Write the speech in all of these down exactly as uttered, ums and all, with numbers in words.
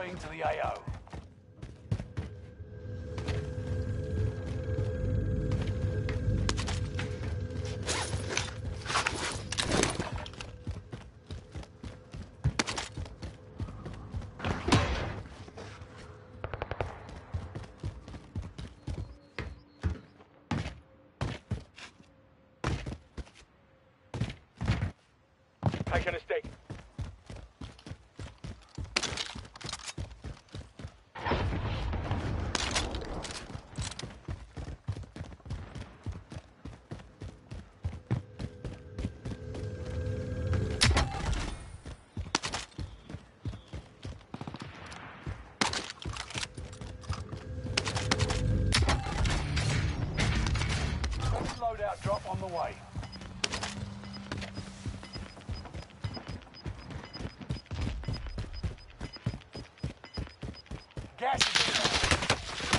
Reporting to the A O. Taking a stick. Loadout drop on the way. Gas is in.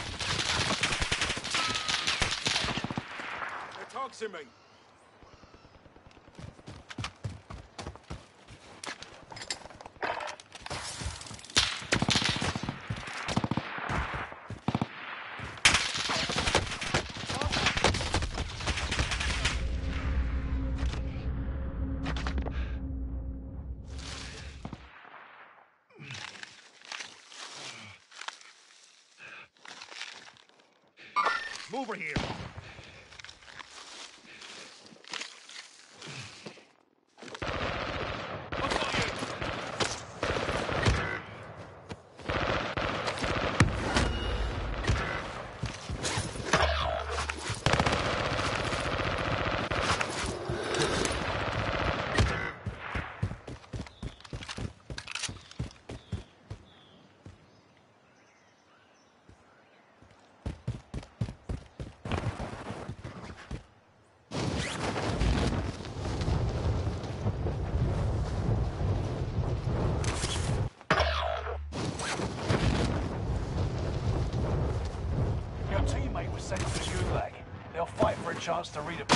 They're toxing me. Over here. Sent to the Gulag. They'll fight for a chance to read a book.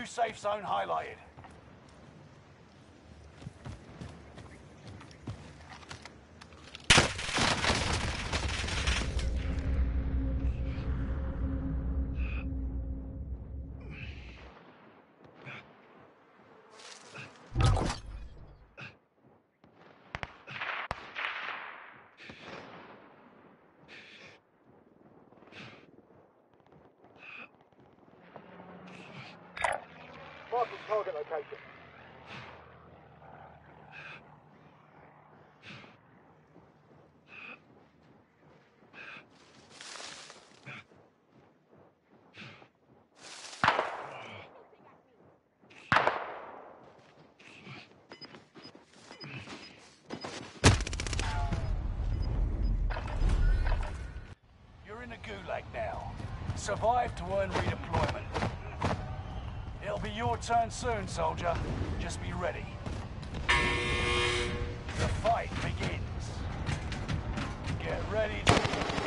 safe zone highlighted. Marking target location. You're in the gulag now. Survive to earn redeployment. It'll be your turn soon, soldier. Just be ready. The fight begins. Get ready to...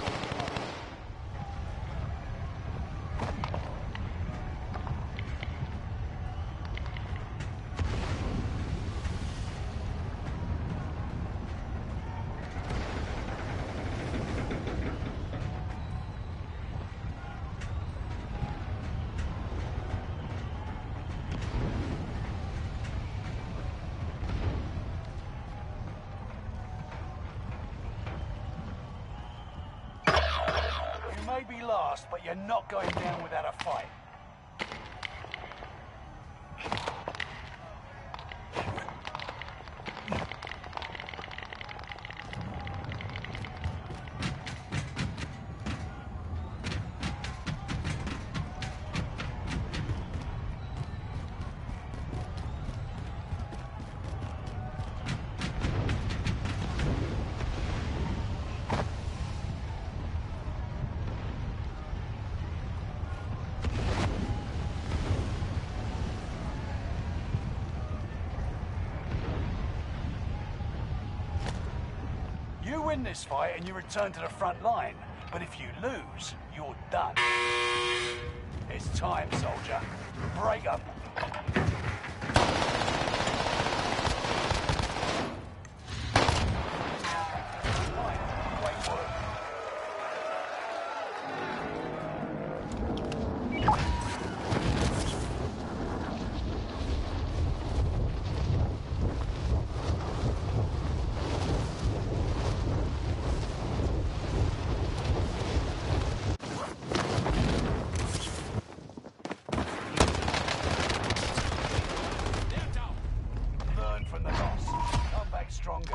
You may be last, but you're not going down without a fight. You win this fight and you return to the front line, but if you lose, you're done. It's time, soldier. Break up. Great work. Learn from the loss. Come back stronger.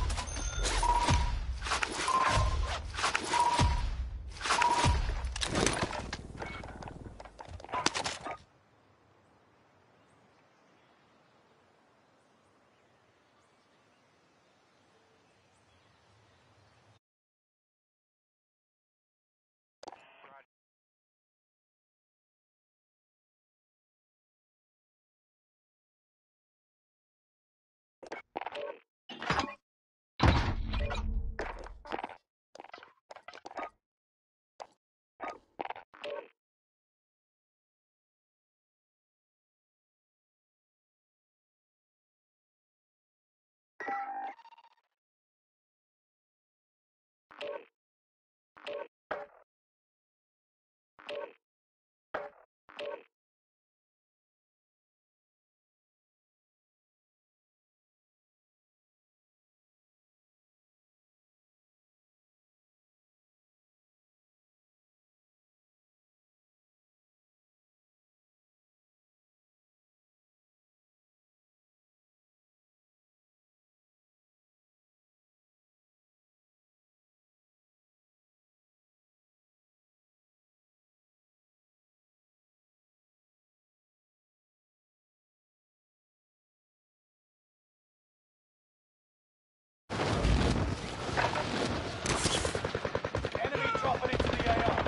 Enemy dropping into the A R.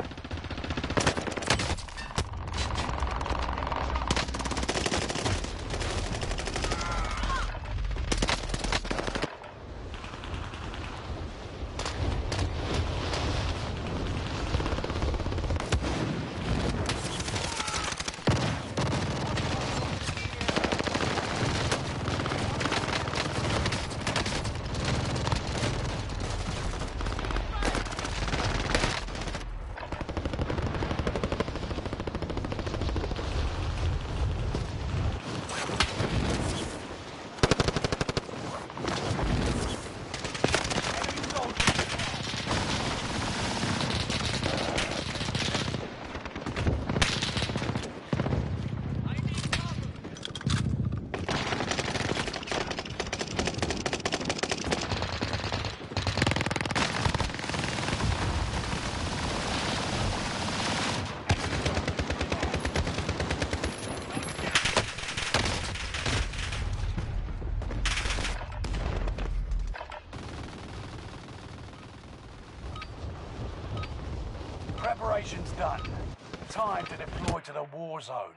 Operation's done. Time to deploy to the war zone.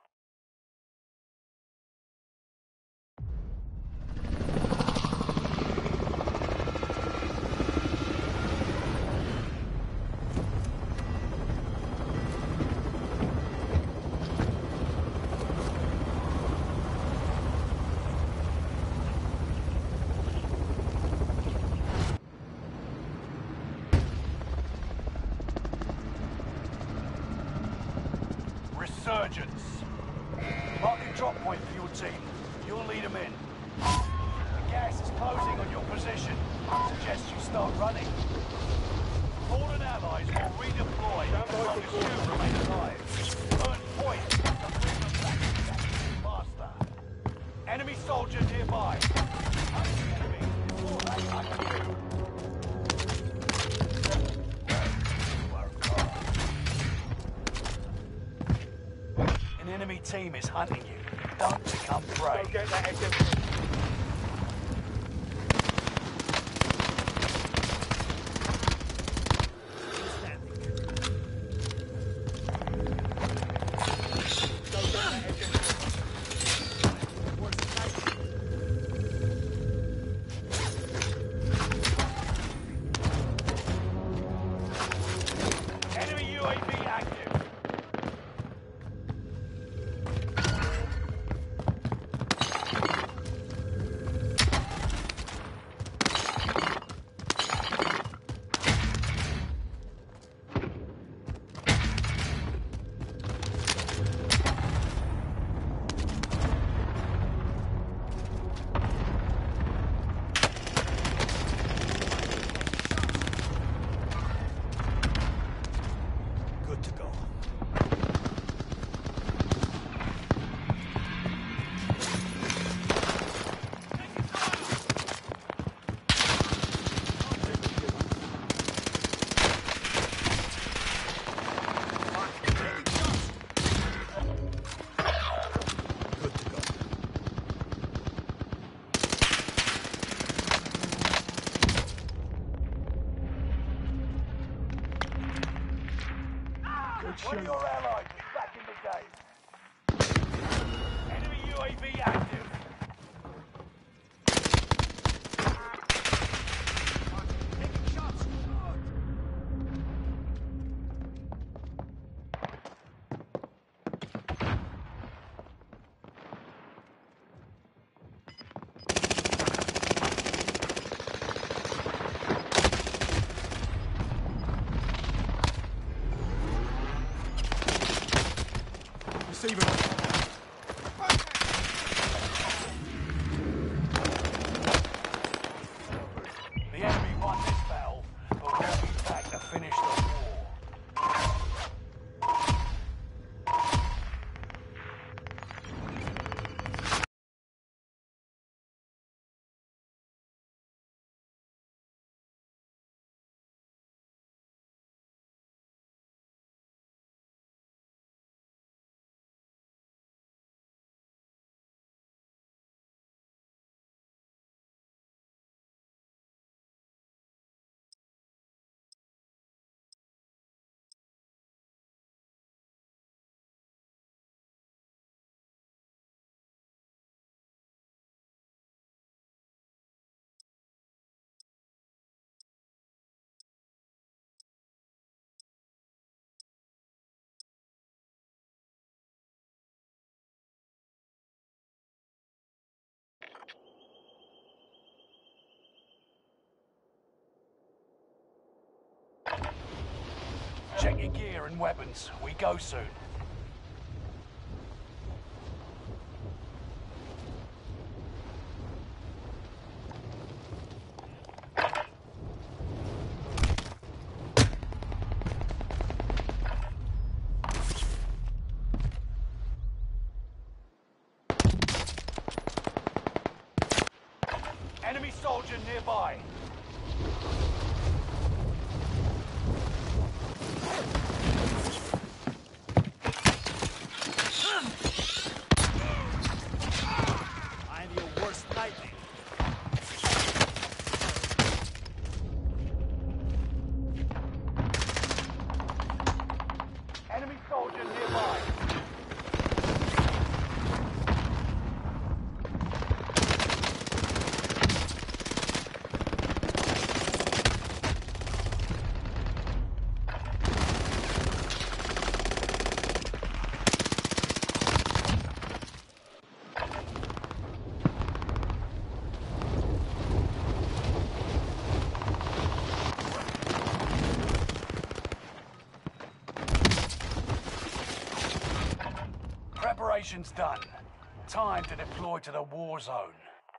Resurgence. Mark a drop point for your team. You'll lead them in. The gas is closing on your position. I suggest you start running. Fallen allies will redeploy as long as you remain alive. Earn points to bring them back to faster. Enemy soldier nearby. Hunt the enemy before they hunt you. An enemy team is hunting you. Don't become prey. Go get that exit. Enemy U A V active. Good to go. Good to go. One of your allies is back in the game. Enemy U A V active. Taking shots. Receiver. The enemy won this battle, but we'll be back to finish the war. Check your gear and weapons. We go soon. Enemy soldier nearby. Mission's done. Time to deploy to the war zone.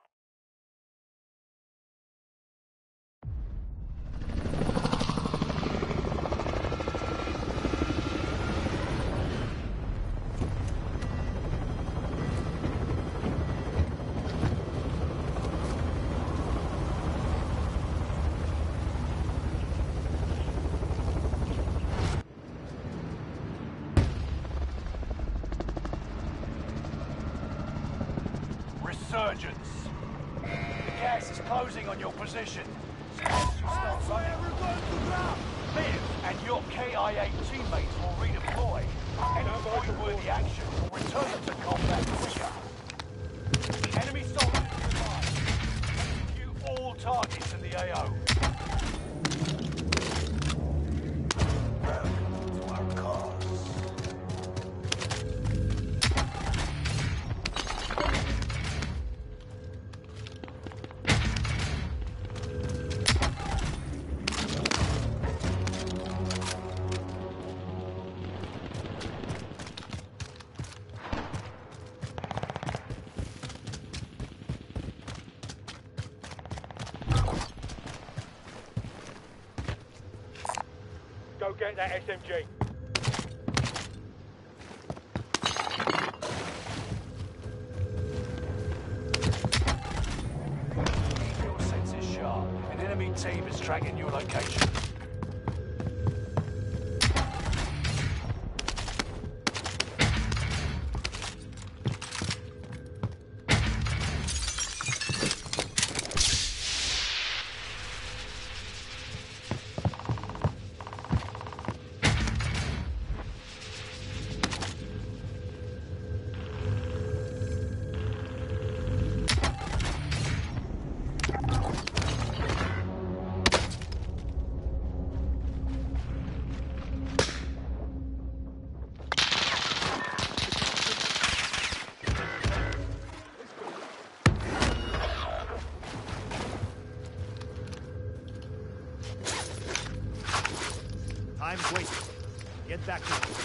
Resurgence. The gas is closing on your position. Suggest you start running. Liv and your K I A teammates will redeploy. Any point-worthy action will return them to combat quicker. Enemy soldiers nearby. Execute all targets in the A O. Welcome to our cause. Go get that S M G. Keep your senses sharp. An enemy team is tracking your location. Time's wasted. Get back to it.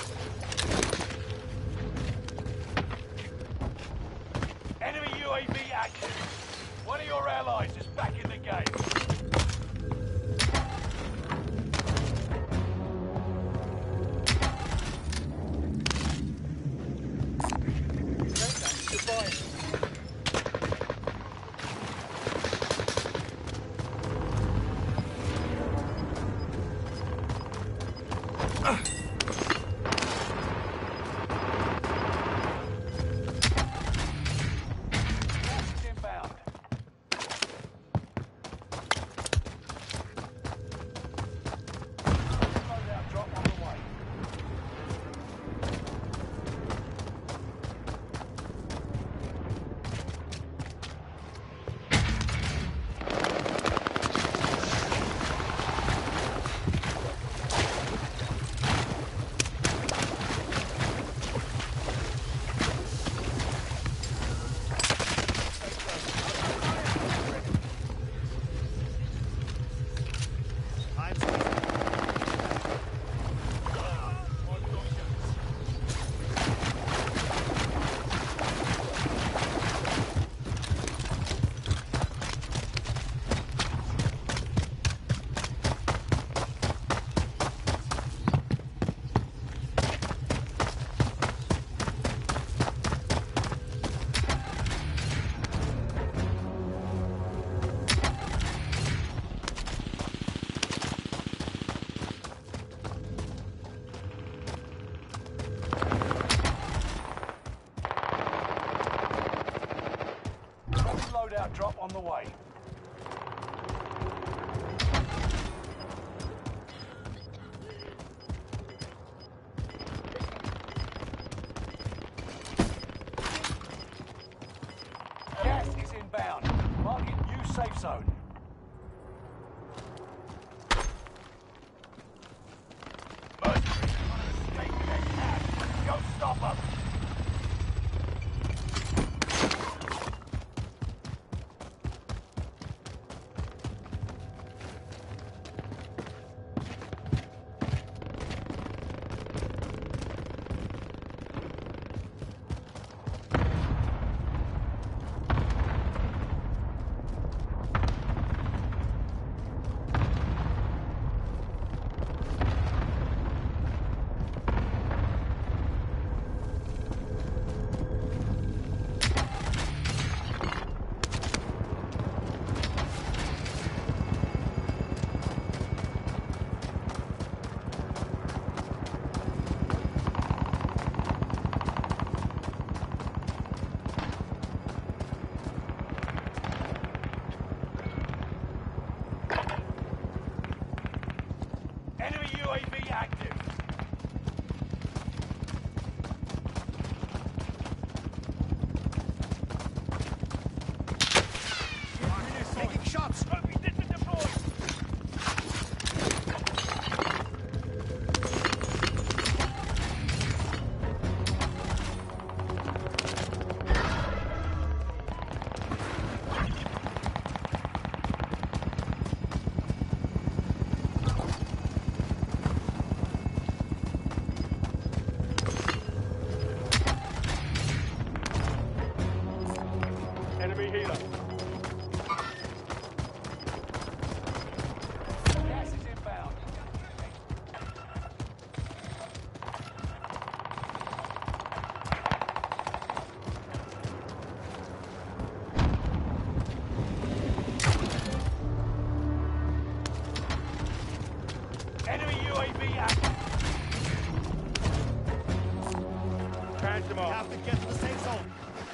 Enemy U A V active. One of your allies is back in the game. Gas is inbound. Loadout drop on the way. Time's wasted. Loadout drop on the way. Gas is inbound. Marking new safe zone. Mercenaries trying to escape with their cash. Go stop them. active. Taking shots. Trophy system deployed. Enemy healer. Gas is inbound. Enemy U A V active. Catch them We off. have to get to the safe zone.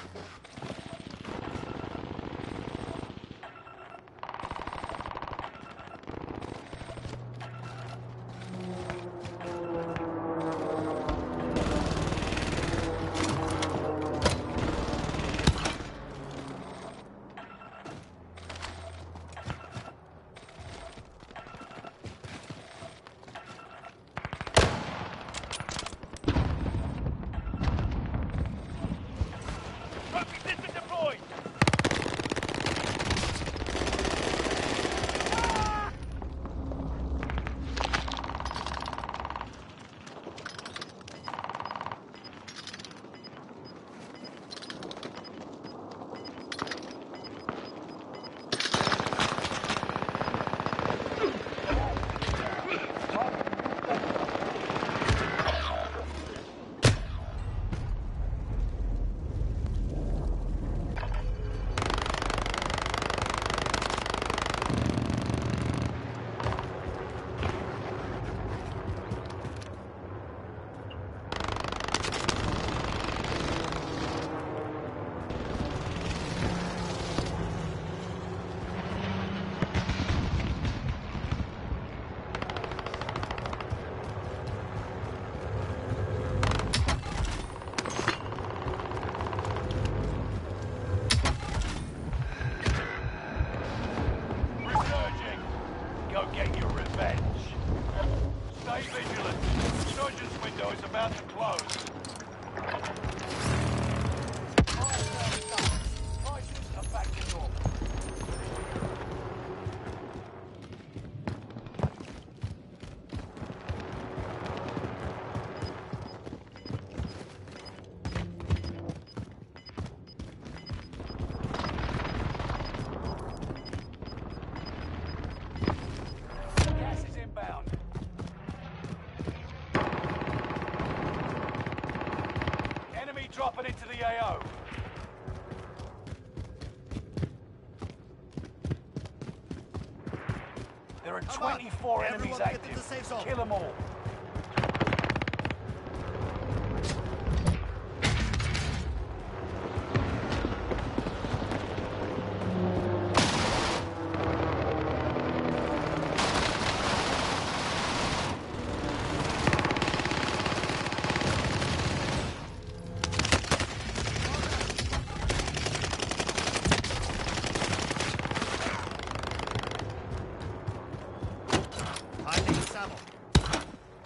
Trophy system deployed. Resurging. Go get your revenge. Stay vigilant. Resurgence window is about to close. Fire sales done. Prices are back to normal. Gas is inbound. Enemy dropping into the A O. There are Come on. twenty-four Everyone enemies get to the active. safe zone. Kill them all. I need ammo.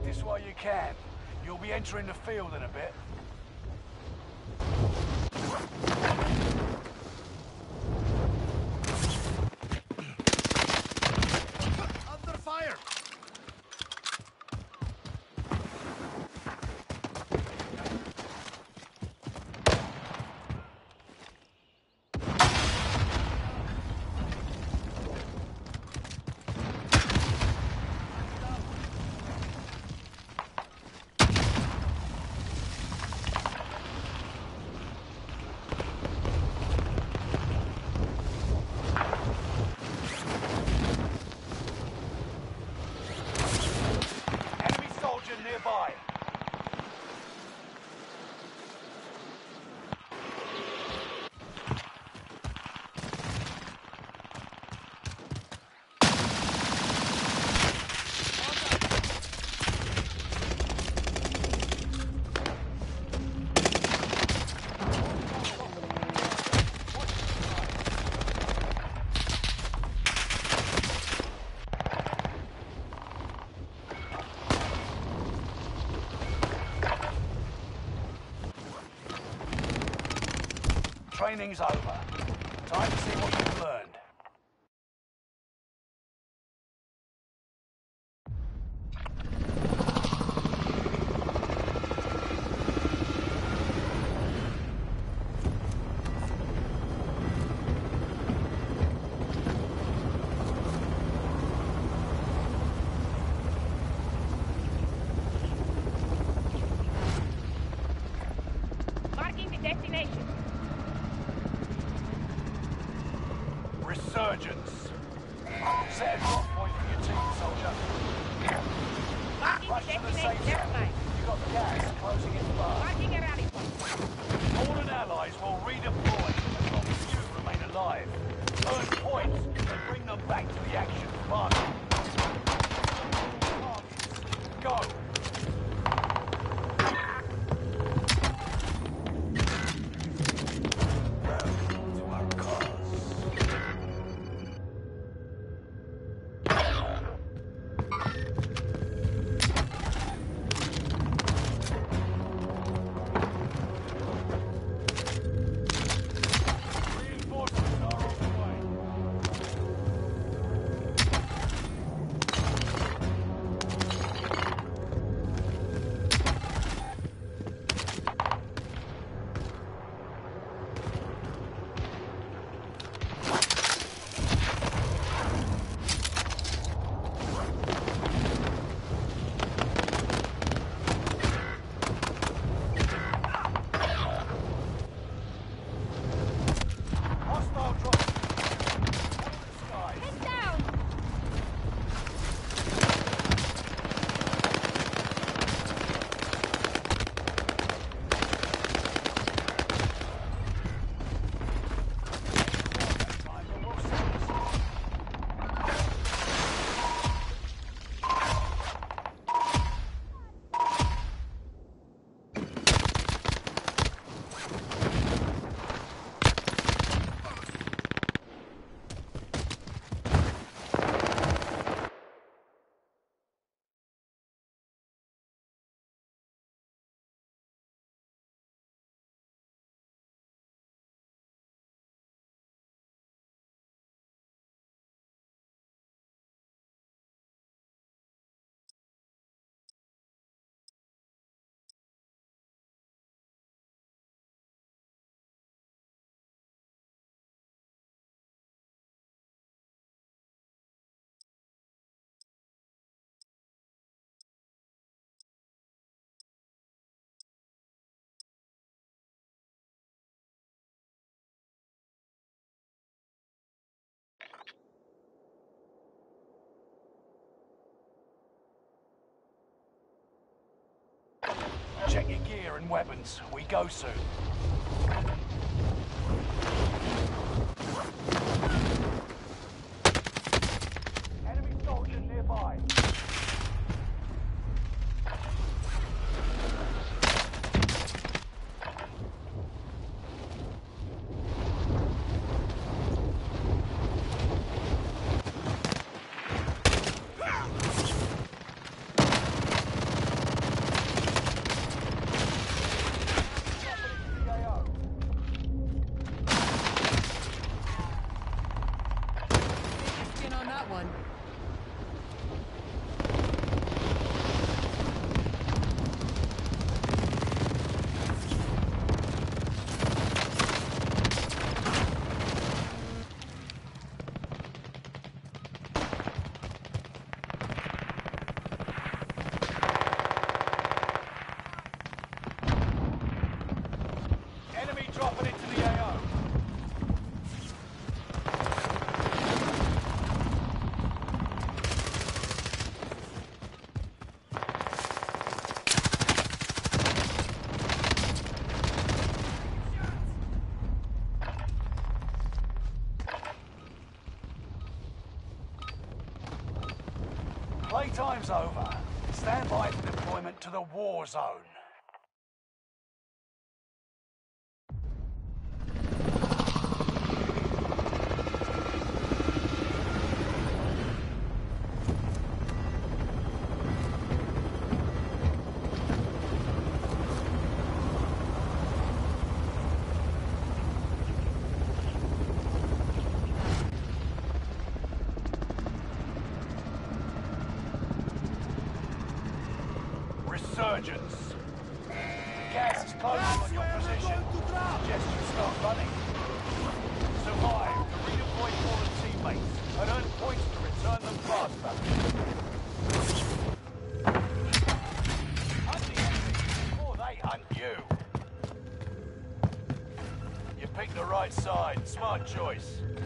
Practice while you can. You'll be entering the field in a bit. Under fire! Enemy soldier nearby. Training's over. Time to see what you've learned. Marking the destination. Resurgence. Set a drop point for your team, soldier. Marking Rush the to the destination. safe Never zone. mind. You've got the gas closing in fast. Marking a rally point. Fallen allies will redeploy as long as you remain alive. Earn points and bring them back to the action fast. Go! To our cause. Reinforcements are on the way. Hostile drop. Skies. Head down. Check your gear and weapons. We go soon. Enemy soldier nearby. time's over. Stand by for deployment to the war zone. Resurgence. Gas is closing on your position. Suggest you start running. Survive to redeploy fallen teammates and earn points to return them faster. Hunt the enemy before they hunt you. You picked the right side. Smart choice.